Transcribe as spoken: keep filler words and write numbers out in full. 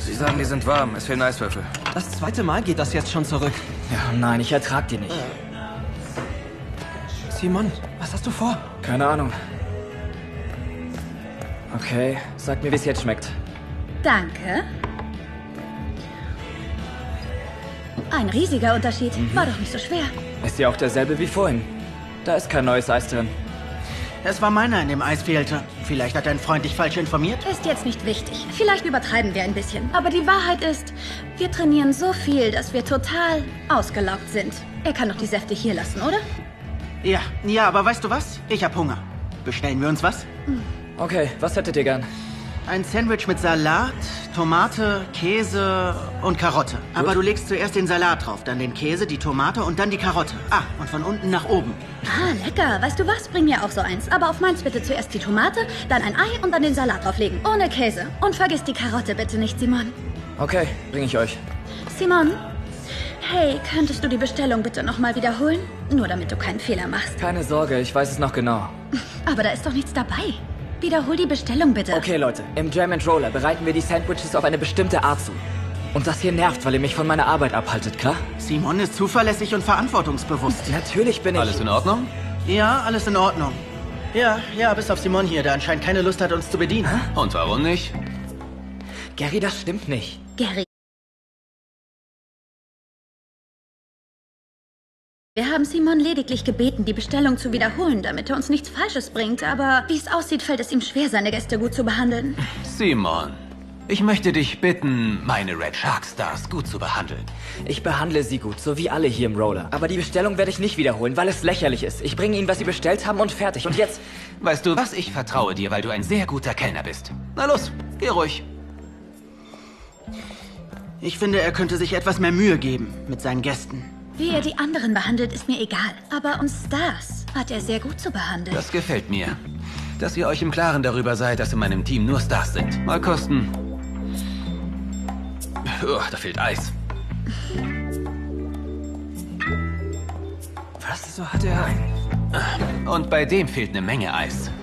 Sie sagen, die sind warm. Es fehlen Eiswürfel. Das zweite Mal geht das jetzt schon zurück. Ja, nein, ich ertrag die nicht. Simon, was hast du vor? Keine Ahnung. Okay, sag mir, wie es jetzt schmeckt. Danke. Ein riesiger Unterschied. Mhm. War doch nicht so schwer. Ist ja auch derselbe wie vorhin. Da ist kein neues Eis drin. Es war meiner, in dem Eis fehlte. Vielleicht hat dein Freund dich falsch informiert? Ist jetzt nicht wichtig. Vielleicht übertreiben wir ein bisschen. Aber die Wahrheit ist, wir trainieren so viel, dass wir total ausgelaugt sind. Er kann doch die Säfte hier lassen, oder? Ja, ja, aber weißt du was? Ich hab Hunger. Bestellen wir uns was? Okay, was hättet ihr gern? Ein Sandwich mit Salat, Tomate, Käse und Karotte. Gut. Aber du legst zuerst den Salat drauf, dann den Käse, die Tomate und dann die Karotte. Ah, und von unten nach oben. Ah, lecker. Weißt du was? Bring mir auch so eins. Aber auf meins bitte zuerst die Tomate, dann ein Ei und dann den Salat drauflegen. Ohne Käse. Und vergiss die Karotte bitte nicht, Simon. Okay, bring ich euch. Simon? Hey, könntest du die Bestellung bitte nochmal wiederholen? Nur damit du keinen Fehler machst. Keine Sorge, ich weiß es noch genau. Aber da ist doch nichts dabei. Wiederhol die Bestellung bitte. Okay, Leute. Im Jam and Roller bereiten wir die Sandwiches auf eine bestimmte Art zu. Und das hier nervt, weil ihr mich von meiner Arbeit abhaltet, klar? Simon ist zuverlässig und verantwortungsbewusst. Natürlich bin ich... Alles in Ordnung? Ja, alles in Ordnung. Ja, ja, bis auf Simon hier, der anscheinend keine Lust hat, uns zu bedienen. Hä? Und warum nicht? Gary, das stimmt nicht. Gary. Wir haben Simon lediglich gebeten, die Bestellung zu wiederholen, damit er uns nichts Falsches bringt. Aber wie es aussieht, fällt es ihm schwer, seine Gäste gut zu behandeln. Simon, ich möchte dich bitten, meine Red Shark Stars gut zu behandeln. Ich behandle sie gut, so wie alle hier im Roller. Aber die Bestellung werde ich nicht wiederholen, weil es lächerlich ist. Ich bringe ihnen, was sie bestellt haben und fertig. Und jetzt... Weißt du was? Ich vertraue dir, weil du ein sehr guter Kellner bist. Na los, geh ruhig. Ich finde, er könnte sich etwas mehr Mühe geben mit seinen Gästen. Wie er die anderen behandelt, ist mir egal. Aber uns Stars hat er sehr gut zu behandeln. Das gefällt mir. Dass ihr euch im Klaren darüber seid, dass in meinem Team nur Stars sind. Mal kosten. Oh, da fehlt Eis. Was? So hat er ein... Und bei dem fehlt eine Menge Eis.